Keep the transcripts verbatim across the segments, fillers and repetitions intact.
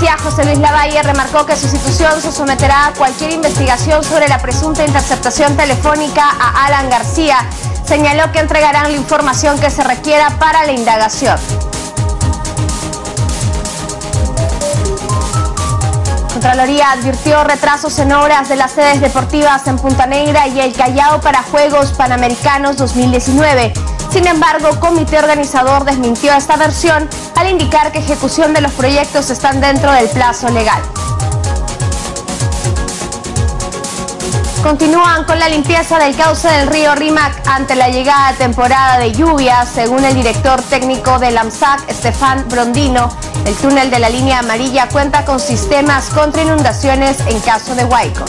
policía José Luis Lavalle remarcó que su institución se someterá a cualquier investigación sobre la presunta interceptación telefónica a Alan García. Señaló que entregarán la información que se requiera para la indagación. Contraloría advirtió retrasos en obras de las sedes deportivas en Punta Negra y El Callao para Juegos Panamericanos dos mil diecinueve. Sin embargo, el comité organizador desmintió esta versión al indicar que ejecución de los proyectos están dentro del plazo legal. Continúan con la limpieza del cauce del río Rímac ante la llegada de temporada de lluvias. Según el director técnico del AMSAC, Estefan Brondino, el túnel de la línea amarilla cuenta con sistemas contra inundaciones en caso de huaicos.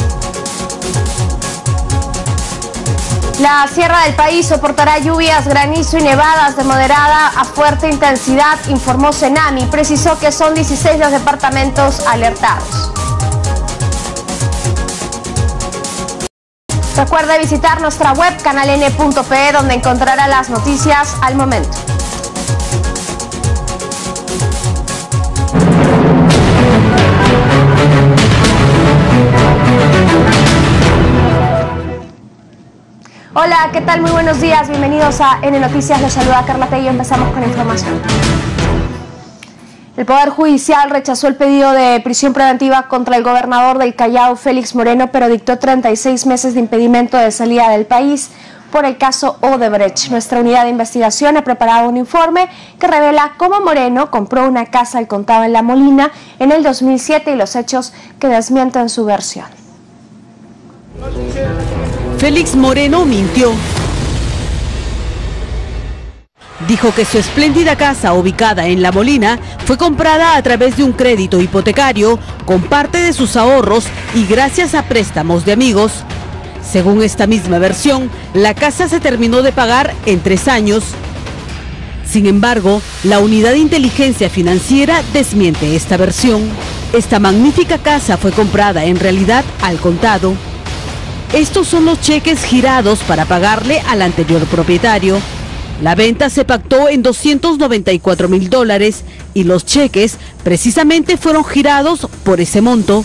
La sierra del país soportará lluvias, granizo y nevadas de moderada a fuerte intensidad, informó Senami. Precisó que son dieciséis los departamentos alertados. Recuerde visitar nuestra web canal ene punto pe, donde encontrará las noticias al momento. Hola, ¿qué tal? Muy buenos días, bienvenidos a N Noticias, les saluda Carla Tello, empezamos con la información. El Poder Judicial rechazó el pedido de prisión preventiva contra el gobernador del Callao, Félix Moreno, pero dictó treinta y seis meses de impedimento de salida del país por el caso Odebrecht. Nuestra unidad de investigación ha preparado un informe que revela cómo Moreno compró una casa al contado en La Molina en el dos mil siete y los hechos que desmienten su versión. Félix Moreno mintió. Dijo que su espléndida casa ubicada en La Molina fue comprada a través de un crédito hipotecario con parte de sus ahorros y gracias a préstamos de amigos. Según esta misma versión, la casa se terminó de pagar en tres años. Sin embargo, la Unidad de Inteligencia Financiera desmiente esta versión. Esta magnífica casa fue comprada en realidad al contado. Estos son los cheques girados para pagarle al anterior propietario. La venta se pactó en doscientos noventa y cuatro mil dólares y los cheques precisamente fueron girados por ese monto.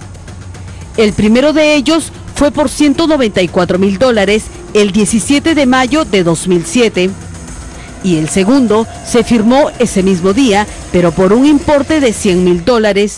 El primero de ellos fue por ciento noventa y cuatro mil dólares el diecisiete de mayo de dos mil siete. Y el segundo se firmó ese mismo día, pero por un importe de cien mil dólares.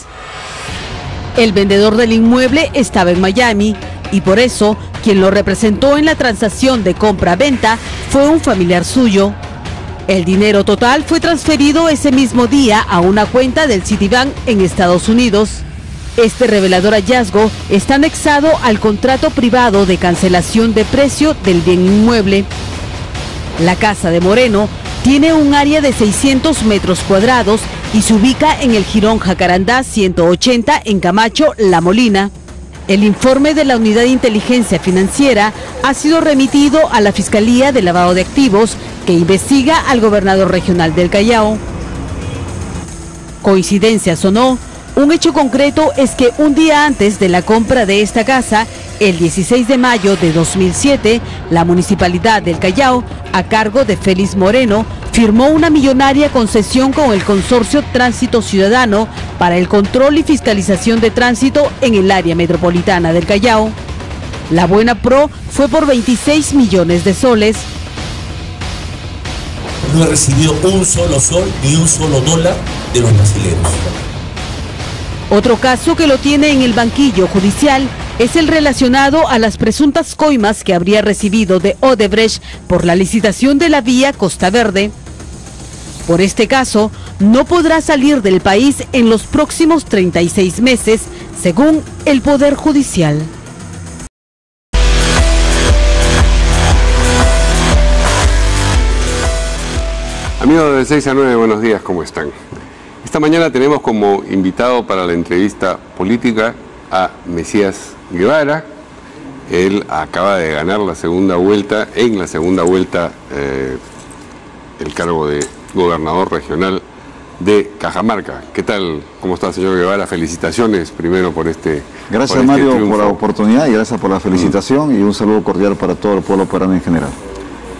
El vendedor del inmueble estaba en Miami y por eso quien lo representó en la transacción de compra-venta fue un familiar suyo. El dinero total fue transferido ese mismo día a una cuenta del Citibank en Estados Unidos. Este revelador hallazgo está anexado al contrato privado de cancelación de precio del bien inmueble. La casa de Moreno tiene un área de seiscientos metros cuadrados y se ubica en el Jirón Jacarandá ciento ochenta en Camacho, La Molina. El informe de la Unidad de Inteligencia Financiera ha sido remitido a la Fiscalía de Lavado de Activos, que investiga al gobernador regional del Callao. Coincidencias o no, un hecho concreto es que un día antes de la compra de esta casa, el dieciséis de mayo de dos mil siete, la Municipalidad del Callao, a cargo de Félix Moreno, firmó una millonaria concesión con el Consorcio Tránsito Ciudadano para el control y fiscalización de tránsito en el área metropolitana del Callao. La buena pro fue por veintiséis millones de soles. No he recibido un solo sol ni un solo dólar de los brasileños. Otro caso que lo tiene en el banquillo judicial es el relacionado a las presuntas coimas que habría recibido de Odebrecht por la licitación de la vía Costa Verde. Por este caso, no podrá salir del país en los próximos treinta y seis meses, según el Poder Judicial. Amigos de seis a nueve, buenos días, ¿cómo están? Esta mañana tenemos como invitado para la entrevista política a Mesías Guevara. Él acaba de ganar la segunda vuelta, en la segunda vuelta, eh, el cargo de gobernador regional de Cajamarca. ¿Qué tal? ¿Cómo está, señor Guevara? Felicitaciones primero por este Gracias, por este Mario, triunfo. por la oportunidad y gracias por la felicitación mm. y un saludo cordial para todo el pueblo peruano en general.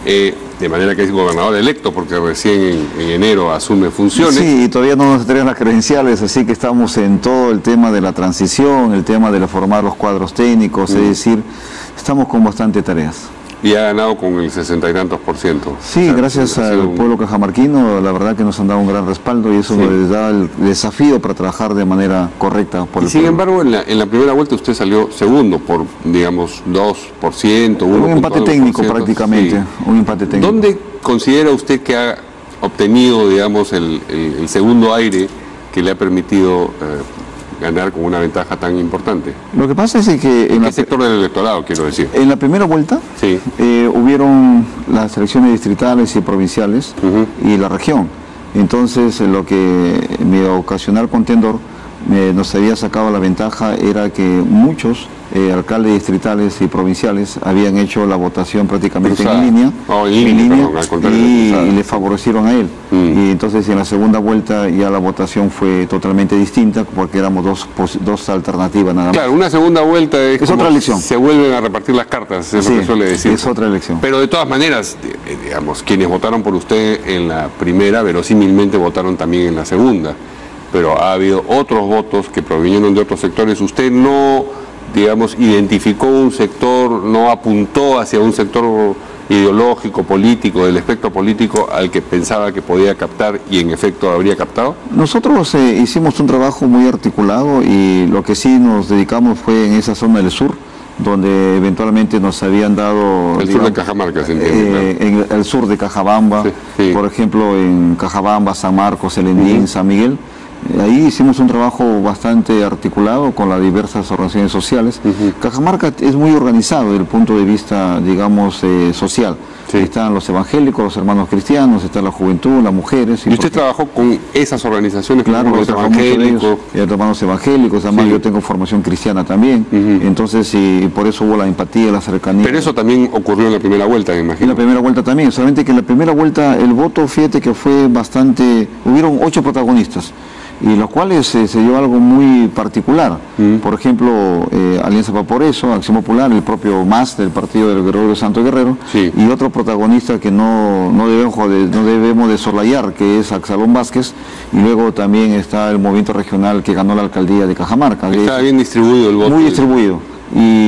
eh, de manera que es gobernador electo, porque recién en, en enero asume funciones. Sí, y todavía no nos entregan las credenciales, así que estamos en todo el tema de la transición, el tema de formar los cuadros técnicos, mm. es decir, estamos con bastante tareas. Y ha ganado con el sesenta y tantos por ciento. Sí, o sea, gracias al un... pueblo cajamarquino, la verdad que nos han dado un gran respaldo y eso sí. nos da el desafío para trabajar de manera correcta por y el sin pueblo. embargo, en la, en la primera vuelta usted salió segundo por, digamos, dos por ciento, uno por ciento. Un empate técnico prácticamente, sí. un empate técnico. ¿Dónde considera usted que ha obtenido, digamos, el, el, el segundo aire que le ha permitido eh, ganar con una ventaja tan importante? Lo que pasa es que... ¿En, ¿En qué sector del electorado, quiero decir? En la primera vuelta sí. eh, hubieron las elecciones distritales y provinciales uh-huh. y la región. Entonces, eh, lo que mi ocasional contendor eh, nos había sacado la ventaja era que muchos eh, alcaldes distritales y provinciales habían hecho la votación prácticamente Cruzada. en línea, oh, en en línea, línea perdón, y, y le favorecieron a él. Mm. Y entonces en la segunda vuelta ya la votación fue totalmente distinta porque éramos dos, dos alternativas nada más. Claro, una segunda vuelta es, es otra elección. Se vuelven a repartir las cartas, es sí, lo que suele decir. Es otra elección. Pero de todas maneras, digamos, quienes votaron por usted en la primera, verosímilmente votaron también en la segunda. Pero ha habido otros votos que provinieron de otros sectores. Usted no, digamos, identificó un sector, no apuntó hacia un sector ideológico, político, del espectro político al que pensaba que podía captar y en efecto habría captado. Nosotros eh, hicimos un trabajo muy articulado y lo que sí nos dedicamos fue en esa zona del sur, donde eventualmente nos habían dado... El digamos, sur de Cajamarca, se entiende. Eh, claro. En el sur de Cajabamba, sí, sí. por ejemplo, en Cajabamba, San Marcos, El Endín, uh-huh. San Miguel. Ahí hicimos un trabajo bastante articulado con las diversas organizaciones sociales. Uh-huh. Cajamarca es muy organizado desde el punto de vista, digamos, eh, social. Sí. Están los evangélicos, los hermanos cristianos, está la juventud, las mujeres. ¿Y, ¿Y usted trabajó con esas organizaciones? Claro, los evangélicos, los hermanos evangélicos, además sí. yo tengo formación cristiana también, uh-huh. entonces y por eso hubo la empatía, la cercanía. Pero eso también ocurrió en la primera vuelta, me imagino. En la primera vuelta también, solamente que en la primera vuelta el voto, fíjate que fue bastante, hubieron ocho protagonistas. Y los cuales eh, se dio algo muy particular. Mm. Por ejemplo, eh, Alianza para por eso, Acción Popular, el propio M A S del Partido del Guerrero Santo Guerrero, sí. y otro protagonista que no, no, debemos de, no debemos de soslayar, que es Axalón Vázquez, y luego también está el movimiento regional que ganó la alcaldía de Cajamarca. Está bien distribuido el voto. Muy distribuido.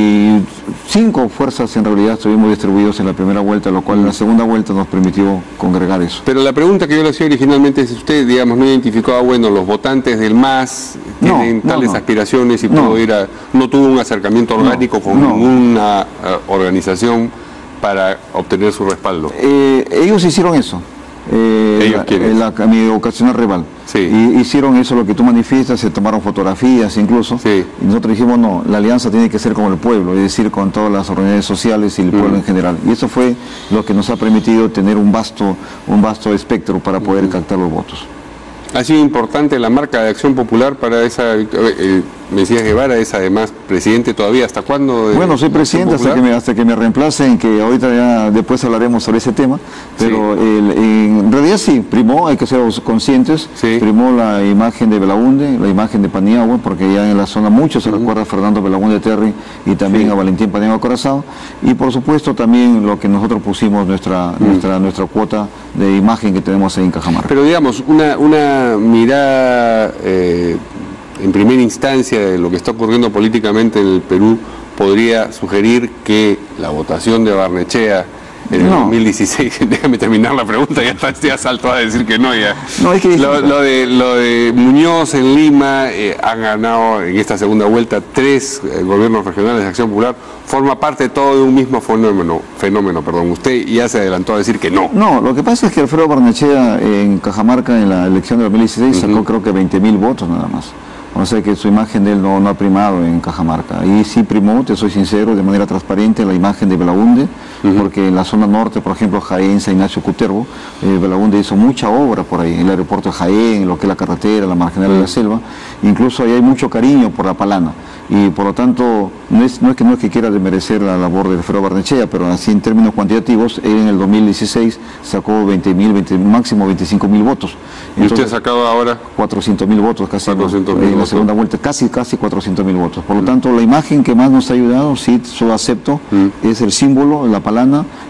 Y cinco fuerzas en realidad estuvimos distribuidos en la primera vuelta, lo cual mm. en la segunda vuelta nos permitió congregar eso. Pero la pregunta que yo le hacía originalmente es, usted, digamos, no identificaba, bueno, los votantes del M A S tienen no, tales no, no. aspiraciones y no. pudo ir a, no tuvo un acercamiento orgánico no, con no. ninguna uh, organización para obtener su respaldo. Eh, ellos hicieron eso. Eh, ¿Ellos quiénes? La, la, mi ocasional rival. Sí. Y hicieron eso, lo que tú manifiestas, se tomaron fotografías incluso. Sí. Y nosotros dijimos, no, la alianza tiene que ser como el pueblo, es decir, con todas las organizaciones sociales y el pueblo mm. en general. Y eso fue lo que nos ha permitido tener un vasto, un vasto espectro para poder mm. captar los votos. Ha sido importante la marca de Acción Popular para esa victoria. Eh, Mesías Guevara es además presidente todavía. ¿Hasta cuándo? Bueno, soy presidente hasta que, me, hasta que me reemplacen, que ahorita ya después hablaremos sobre ese tema. Pero sí. el, en realidad sí, primó, hay que ser conscientes, sí. primó la imagen de Belaunde, la imagen de Paniagua, porque ya en la zona mucho se uh-huh. recuerda a Fernando Belaunde Terry y también sí. a Valentín Paniagua Corazao. Y por supuesto también lo que nosotros pusimos, nuestra, uh-huh. nuestra, nuestra cuota de imagen que tenemos ahí en Cajamarca. Pero digamos, una, una mirada... Eh, en primera instancia de lo que está ocurriendo políticamente en el Perú podría sugerir que la votación de Barnechea en el no. dos mil dieciséis, déjame terminar la pregunta, ya, ya saltó a decir que no, ya. No, es que lo, lo, de, lo de Muñoz en Lima, eh, han ganado en esta segunda vuelta tres eh, gobiernos regionales de Acción Popular, forma parte de todo de un mismo fenómeno, fenómeno, perdón. Usted ya se adelantó a decir que no. No, lo que pasa es que Alfredo Barnechea en Cajamarca en la elección de dos mil dieciséis uh-huh. sacó creo que veinte mil votos nada más. O sea que su imagen de él no, no ha primado en Cajamarca. Ahí sí primó, te soy sincero, de manera transparente, la imagen de Belaunde, uh-huh. porque en la zona norte, por ejemplo, Jaén, San Ignacio Cutervo, eh, Belaunde hizo mucha obra por ahí, el aeropuerto de Jaén, lo que es la carretera, la marginal uh-huh. de la selva, incluso ahí hay mucho cariño por la Palana. Y por lo tanto, no es, no es que no es que quiera desmerecer la labor de Alfredo Barnechea, pero así en términos cuantitativos, él en el dos mil dieciséis sacó veinte mil, veinte, máximo veinticinco mil votos. ¿Y Entonces, usted ha sacado ahora? cuatrocientos mil votos, casi cuatrocientos en la segunda vuelta, casi casi cuatrocientos mil votos. Por lo tanto, la imagen que más nos ha ayudado, sí, yo acepto, mm. es el símbolo, la palana,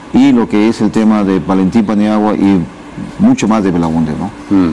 y lo que es el tema de Valentín Paniagua y mucho más de Belaunde, ¿no? Mm.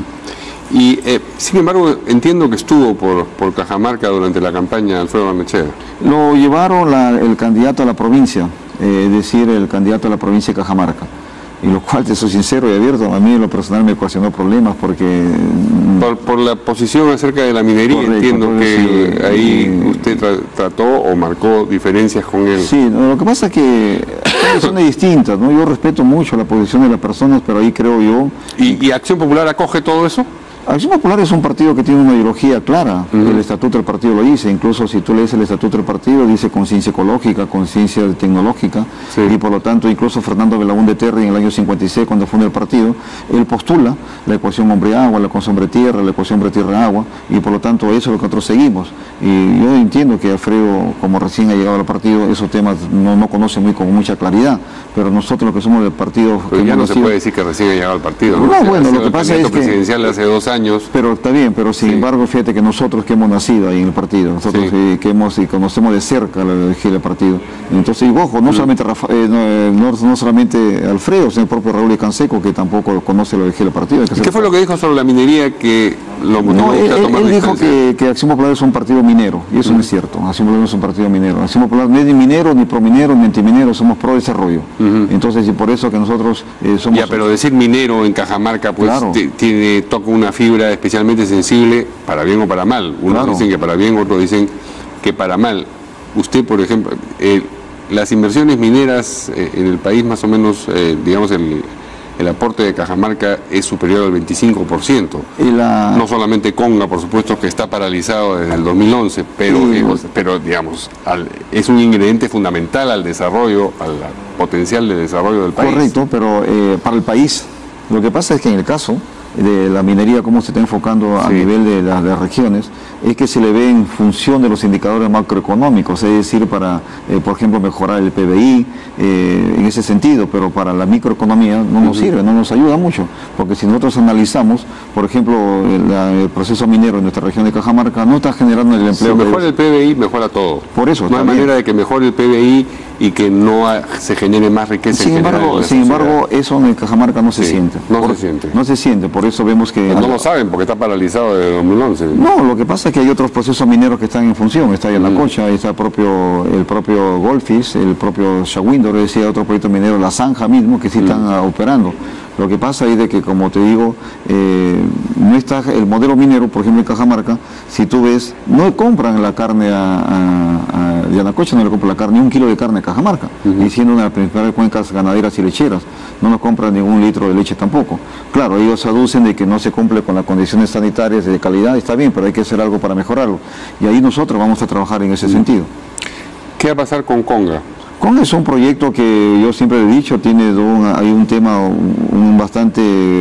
Y, eh, sin embargo, entiendo que estuvo por, por Cajamarca durante la campaña de Alfredo Barnechea. Lo llevaron la, el candidato a la provincia, eh, es decir, el candidato a la provincia de Cajamarca. Y lo cual, te soy sincero y abierto, a mí en lo personal me ocasionó problemas porque... Por, por la posición acerca de la minería, correcto, entiendo que sí, ahí eh, usted tra trató o marcó diferencias con él. Sí, no, lo que pasa es que hay posiciones distintas, ¿no? Yo respeto mucho la posición de las personas, pero ahí creo yo... ¿Y, y Acción Popular acoge todo eso? Acción Popular es un partido que tiene una ideología clara, uh-huh. El estatuto del partido lo dice, incluso si tú lees el estatuto del partido dice conciencia ecológica, conciencia tecnológica, sí. Y por lo tanto incluso Fernando Belaunde Terry en el año cincuenta y seis cuando funda el partido, él postula la ecuación hombre-agua, la ecuación hombre-tierra, la ecuación hombre-tierra-agua, y por lo tanto eso es lo que nosotros seguimos. Y yo entiendo que Alfredo, como recién ha llegado al partido, esos temas no, no conoce muy con mucha claridad, pero nosotros lo que somos del partido... Pero ya no nacido, se puede decir que recién ha llegado al partido, ¿no? No, no bueno, lo que pasa es que... presidencial hace dos años. Pero está bien, pero sin sí. embargo, fíjate que nosotros que hemos nacido ahí en el partido, nosotros sí. eh, que hemos y conocemos de cerca la energía del partido. Entonces, y ojo, no, mm. solamente Rafa, eh, no, no, no solamente Alfredo, sino el propio Raúl Canseco, que tampoco conoce la energía del partido. ¿Qué fue lo que dijo sobre la minería que lo motivó no, él, a tomar él dijo que, que Acción Popular es un partido minero, y eso mm. no es cierto. Acción Popular no es un partido minero. Acción Popular no es ni minero, ni prominero, ni antiminero, somos pro desarrollo. Mm-hmm. Entonces, y por eso que nosotros eh, somos... Ya, pero decir minero en Cajamarca, pues claro. tiene, toca una fibra especialmente sensible, para bien o para mal. Unos claro. dicen que para bien, otros dicen que para mal. Usted, por ejemplo, eh, las inversiones mineras eh, en el país, más o menos, eh, digamos, el, el aporte de Cajamarca es superior al veinticinco por ciento. Y la... No solamente Conga, por supuesto, que está paralizado desde el dos mil once, pero, y... digamos, pero digamos, al, es un ingrediente fundamental al desarrollo, al potencial de desarrollo del país. Correcto, pero eh, para el país, lo que pasa es que en el caso de la minería, cómo se está enfocando a sí. nivel de las, de las regiones, es que se le ve en función de los indicadores macroeconómicos, es decir, para, eh, por ejemplo, mejorar el P B I, eh, en ese sentido, pero para la microeconomía no nos uh-huh. sirve, no nos ayuda mucho, porque si nosotros analizamos, por ejemplo, el, el proceso minero en nuestra región de Cajamarca no está generando el empleo. Si mejora el P B I, mejora todo. Por eso. No hay manera de que mejore el P B I y que no se genere más riqueza. Sin en embargo, en sin embargo, eso en Cajamarca no se sí, siente. No por, se siente. No se siente, por eso vemos que... Pues no lo saben porque está paralizado desde dos mil once. No, lo que pasa es que hay otros procesos mineros que están en función. Está ahí en la mm. Cocha, está el propio, el propio Goldfish, el propio Shawindor, es decir, otro proyecto minero, La Zanja mismo, que sí mm. están uh, operando. Lo que pasa es de que, como te digo, eh, no está el modelo minero, por ejemplo en Cajamarca, si tú ves, no compran la carne a, a, a de Anacocha, no le compran la carne, ni un kilo de carne a Cajamarca, uh-huh. y siendo una de las principales cuencas ganaderas y lecheras, no nos compran ningún litro de leche tampoco. Claro, ellos aducen de que no se cumple con las condiciones sanitarias de calidad, está bien, pero hay que hacer algo para mejorarlo. Y ahí nosotros vamos a trabajar en ese uh-huh. sentido. ¿Qué va a pasar con Conga? Conga es un proyecto que yo siempre he dicho, tiene un, hay un tema, un, un bastante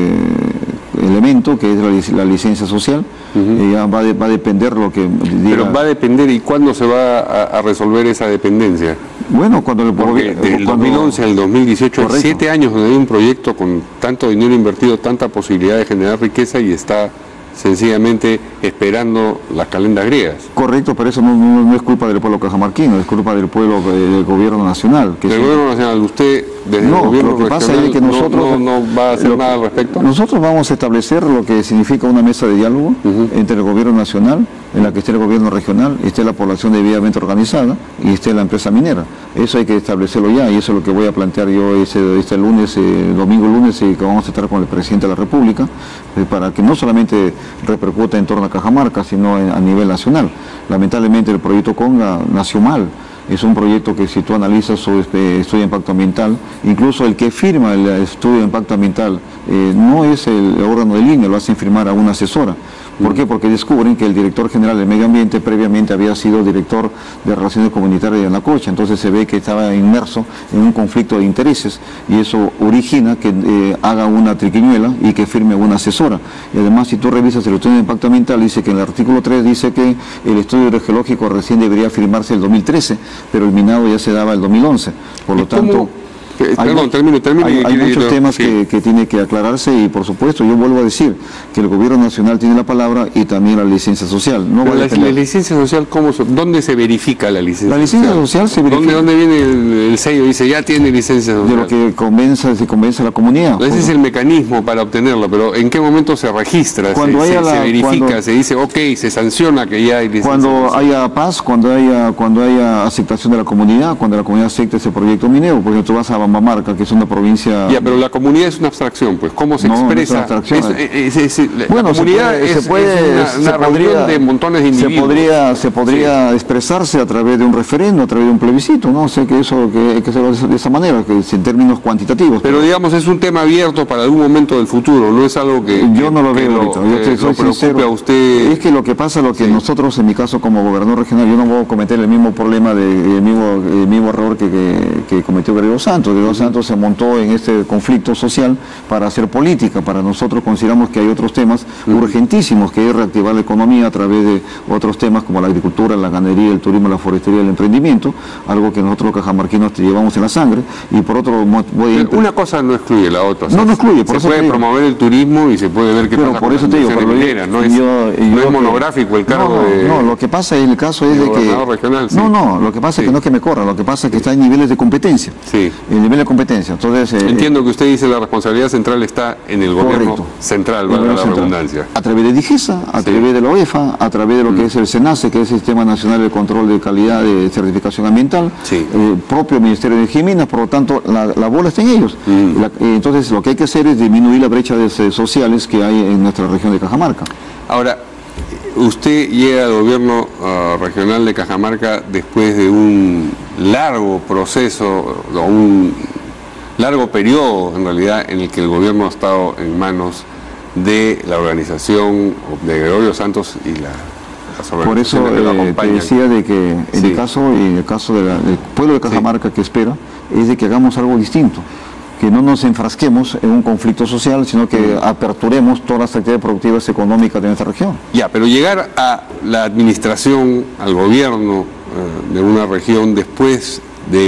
elemento, que es la, la licencia social. Uh-huh. eh, ya va, de, va a depender lo que diga. Pero va a depender, ¿y cuándo se va a, a resolver esa dependencia? Bueno, cuando el Porque del dos mil once al dos mil dieciocho hay siete años donde hay un proyecto con tanto dinero invertido, tanta posibilidad de generar riqueza y está sencillamente esperando las calendas griegas. Correcto, pero eso no, no, no es culpa del pueblo cajamarquino, es culpa del pueblo del gobierno nacional. Que ¿Del sí. gobierno nacional? ¿Usted desde no, el gobierno lo que regional pasa es que nosotros, no, no, no va a hacer lo, nada al respecto? Nosotros vamos a establecer lo que significa una mesa de diálogo uh-huh. entre el gobierno nacional, en la que esté el gobierno regional, esté la población debidamente organizada y esté la empresa minera. Eso hay que establecerlo ya y eso es lo que voy a plantear yo ese, este lunes, eh, domingo lunes, eh, que vamos a estar con el presidente de la República, eh, para que no solamente repercuta en torno a Cajamarca, sino en, a nivel nacional. Lamentablemente el proyecto Conga nació mal. Es un proyecto que si tú analizas su este, estudio de impacto ambiental, incluso el que firma el estudio de impacto ambiental eh, no es el órgano del I N E, lo hacen firmar a una asesora. ¿Por qué? Porque descubren que el director general del medio ambiente previamente había sido director de relaciones comunitarias de Anacocha, entonces se ve que estaba inmerso en un conflicto de intereses y eso origina que eh, haga una triquiñuela y que firme una asesora. Y además, si tú revisas el estudio de impacto ambiental, dice que en el artículo tres dice que el estudio hidrogeológico recién debería firmarse el dos mil trece, pero el minado ya se daba el dos mil once. Por lo tanto... Eh, hay perdón, termine, termine. Hay, hay muchos temas sí. que, que tiene que aclararse y, por supuesto, yo vuelvo a decir que el gobierno nacional tiene la palabra y también la licencia social. No Pero va a la, la licencia social, ¿cómo, ¿dónde se verifica la licencia social? La licencia social, social se verifica. ¿Dónde, ¿Dónde viene el, el sello? Dice, ya tiene licencia social. De lo que convenza, se convence a la comunidad. Ese es el mecanismo para obtenerlo, pero ¿en qué momento se registra? Cuando se, haya se, la, se verifica, cuando, se dice, ok, se sanciona que ya hay licencia Cuando social. haya paz, cuando haya, cuando haya aceptación de la comunidad, cuando la comunidad acepte ese proyecto minero, porque tú vas a Bambamarca, que es una provincia... Ya, pero la comunidad es una abstracción, pues, ¿cómo se no, expresa? No es una abstracción. Es, es, es, la bueno, comunidad se puede, es, se puede, es una, se una podría, reunión de montones de individuos. Se podría, se podría sí. expresarse a través de un referendo, a través de un plebiscito, ¿no? O sea que eso que hay que hacerlo de esa manera, que es en términos cuantitativos. Pero, pero digamos, es un tema abierto para algún momento del futuro, no es algo que... Yo no lo que veo lo, ahorita, yo te soy lo sincero. A usted... Es que lo que pasa, lo que sí. nosotros, en mi caso como gobernador regional, yo no voy a cometer el mismo problema, de, el, mismo, el mismo error que, que, que cometió Guerrero Santos. Guerrero uh-huh. Santos se montó en este conflicto social para hacer política. Para nosotros consideramos que hay otros temas uh-huh. urgentísimos, que es reactivar la economía a través de otros temas como la agricultura, la ganadería, el turismo, la forestería, el emprendimiento, algo que nosotros los cajamarquinos te llevamos en la sangre. Y por otro, voy a... Una cosa no excluye la otra. No, no excluye. Por se eso puede promover el turismo y se puede ver qué pero pasa por con eso la te digo, pero minera. No es, yo, yo no es que, monográfico el cargo no, no, de... No, lo que pasa en el caso es de que... Regional, sí. No, no, lo que pasa sí. es que no es que me corra, lo que pasa es que sí. está en niveles de competencia. Sí. En nivel de competencia. Entonces, eh, Entiendo que usted dice la responsabilidad central está en el gobierno correcto. central, valga la central. redundancia. A través de DIGESA, a sí. través de la O E F A, a través de lo mm. que es el SENACE, que es el Sistema Nacional de Control de Calidad de Certificación Ambiental, sí. el propio Ministerio de Energía y Minas, por lo tanto, la, la bola está en ellos. Mm. La, eh, entonces, lo que hay que hacer es disminuir la brecha de, de sociales que hay en nuestra región de Cajamarca. Ahora, usted llega al gobierno uh, regional de Cajamarca después de un largo proceso, o un largo periodo en realidad en el que el gobierno ha estado en manos de la organización de Gregorio Santos y la, las organizaciones Por eso que lo eh, acompañan. te decía de que en sí. el caso, en el caso de la, del pueblo de Cajamarca sí. que espera, es de que hagamos algo distinto. Que no nos enfrasquemos en un conflicto social, sino que aperturemos todas las actividades productivas económicas de nuestra región. Ya, pero llegar a la administración, al gobierno eh, de una región después de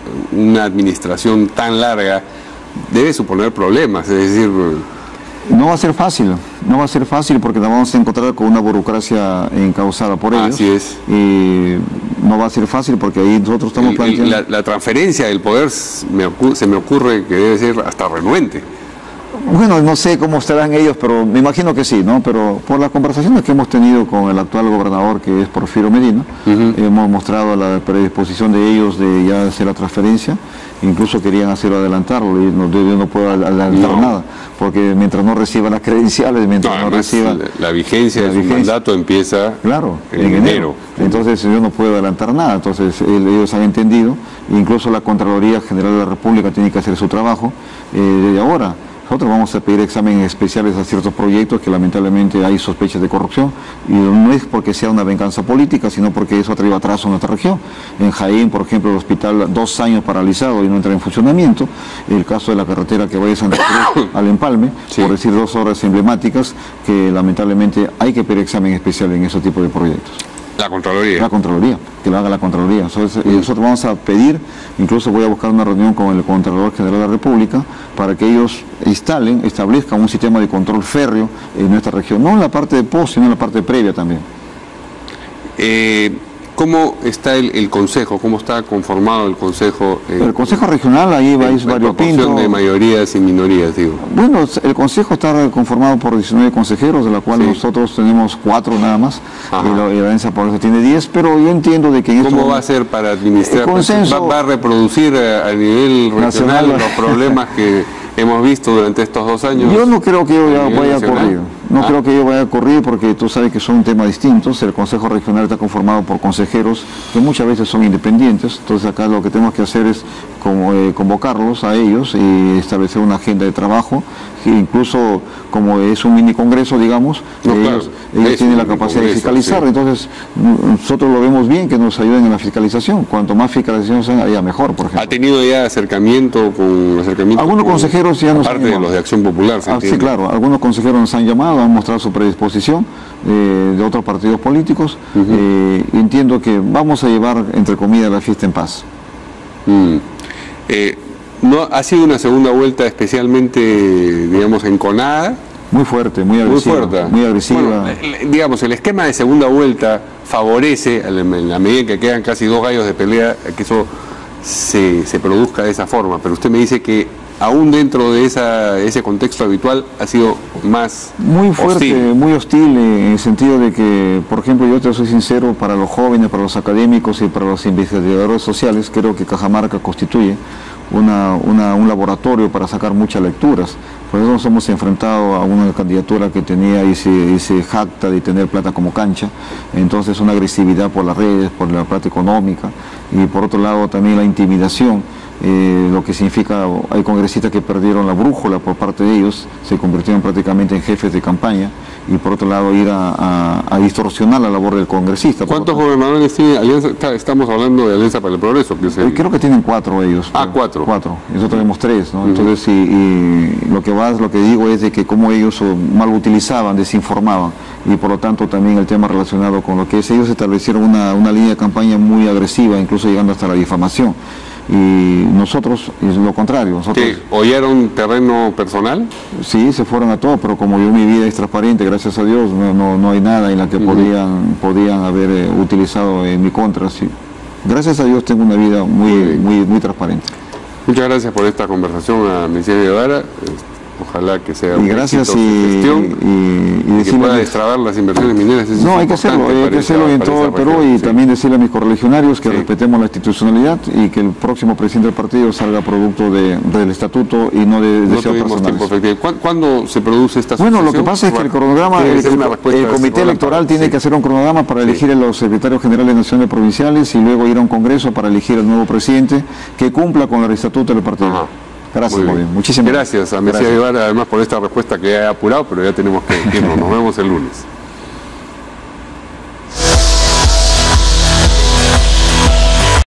una administración tan larga, debe suponer problemas, es decir... No va a ser fácil, no va a ser fácil porque nos vamos a encontrar con una burocracia encauzada por ellos. Así es. Y no va a ser fácil porque ahí nosotros estamos el, planteando... La, la transferencia del poder me ocurre, se me ocurre que debe ser hasta renuente. Bueno, no sé cómo estarán ellos, pero me imagino que sí, ¿no? Pero por las conversaciones que hemos tenido con el actual gobernador, que es Porfirio Medina, uh-huh. hemos mostrado la predisposición de ellos de ya hacer la transferencia. Incluso querían hacerlo adelantarlo y no, yo no puedo adelantar no. nada, porque mientras no reciban las credenciales, mientras no, no reciban... La, la vigencia la de su vigencia, mandato empieza claro, en, en enero. enero. Entonces yo no puedo adelantar nada, entonces ellos han entendido, incluso la Contraloría General de la República tiene que hacer su trabajo eh, desde ahora. Nosotros vamos a pedir exámenes especiales a ciertos proyectos que lamentablemente hay sospechas de corrupción y no es porque sea una venganza política, sino porque eso trae atraso en nuestra región. En Jaén, por ejemplo, el hospital dos años paralizado y no entra en funcionamiento. El caso de la carretera que vaya de Santa Cruz al Empalme, sí. por decir dos obras emblemáticas que lamentablemente hay que pedir examen especial en ese tipo de proyectos. La Contraloría. La Contraloría, que lo haga la Contraloría. Entonces, mm. nosotros vamos a pedir, incluso voy a buscar una reunión con el Contralor General de la República para que ellos instalen, establezcan un sistema de control férreo en nuestra región, no en la parte de post, sino en la parte previa también. Eh, ¿Cómo está el, el Consejo? ¿Cómo está conformado el Consejo? Eh, el Consejo Regional, ahí va a ir variopinto. de mayorías y minorías, digo. Bueno, el Consejo está conformado por diecinueve consejeros, de la cual sí. nosotros tenemos cuatro nada más, Ajá. y la, y la Alianza Progreso tiene diez, pero yo entiendo de que... En ¿Cómo esto, va a ser para administrar? Consenso, ¿Va, ¿Va a reproducir a, a nivel regional nacional, los problemas que hemos visto durante estos dos años? Yo no creo que yo ya vaya nacional? a ocurrir. No ah. creo que yo vaya a ocurrir porque tú sabes que son temas distintos. El Consejo Regional está conformado por consejeros que muchas veces son independientes. Entonces acá lo que tenemos que hacer es como, eh, convocarlos a ellos y establecer una agenda de trabajo. Que incluso como es un mini congreso, digamos, no, ellos, claro, ellos tienen la capacidad de fiscalizar. Sí. Entonces nosotros lo vemos bien que nos ayuden en la fiscalización. Cuanto más fiscalización haya, mejor, por ejemplo. ¿Ha tenido ya acercamiento con acercamiento algunos con, consejeros ya nos aparte de los de Acción Popular? ¿Se ah, sí, claro. Algunos consejeros nos han llamado, han mostrado su predisposición eh, de otros partidos políticos. Uh-huh. eh, entiendo que vamos a llevar, entre comillas, la fiesta en paz. Mm. Eh, no ha sido una segunda vuelta especialmente, digamos, enconada. Muy fuerte, muy agresiva. Muy, fuerte. muy agresiva. Bueno, digamos, el esquema de segunda vuelta favorece, en la medida en que quedan casi dos gallos de pelea, que eso se, se produzca de esa forma. Pero usted me dice que aún dentro de esa, ese contexto habitual ha sido más muy fuerte, hostil. muy hostil en el sentido de que, por ejemplo, yo te soy sincero, para los jóvenes, para los académicos y para los investigadores sociales, creo que Cajamarca constituye una, una, un laboratorio para sacar muchas lecturas. Por eso nos hemos enfrentado a una candidatura que tenía y se, y se jacta de tener plata como cancha, entonces una agresividad por las redes, por la plata económica, y por otro lado también la intimidación. Eh, lo que significa, hay congresistas que perdieron la brújula por parte de ellos, se convirtieron prácticamente en jefes de campaña, y por otro lado ir a, a, a distorsionar la labor del congresista. ¿Cuántos gobernadores tiene Alianza? Estamos hablando de Alianza para el Progreso. Que es el... Creo que tienen cuatro ellos. Ah, cuatro. Cuatro, nosotros tenemos tres, ¿no? Uh-huh. Entonces, y, y lo que va, lo que digo es de que como ellos mal utilizaban, desinformaban, y por lo tanto también el tema relacionado con lo que es, ellos establecieron una, una línea de campaña muy agresiva, incluso llegando hasta la difamación. Y nosotros, es lo contrario. Nosotros, ¿Qué? ¿Oyeron terreno personal? Sí, se fueron a todo, pero como yo mi vida es transparente, gracias a Dios, no, no, no hay nada en la que uh-huh. podían, podían haber eh, utilizado en mi contra. Sí. Gracias a Dios tengo una vida muy, muy, muy, muy transparente. Muchas gracias por esta conversación a Mesías Guevara. Ojalá que sea un gracias éxito y, su gestión y, y, y, y que pueda destrabar las inversiones mineras. Eso no, hay que hacerlo, hay que hacerlo en todo el Perú y sí. también decirle a mis correligionarios que sí. respetemos la institucionalidad y que el próximo presidente del partido salga producto de, del estatuto y no de deseos no personales. ¿Cuándo, ¿Cuándo se produce esta Bueno, lo que pasa es que el cronograma, el, el, el comité electoral tiene sí. que hacer un cronograma para elegir sí. a los secretarios generales nacionales provinciales y luego ir a un congreso para elegir al nuevo presidente que cumpla con el estatuto del partido. Ajá. Gracias, muy bien. Muchísimas gracias. Gracias a Mesías Guevara, además, por esta respuesta que ha apurado, pero ya tenemos que irnos. Nos vemos el lunes.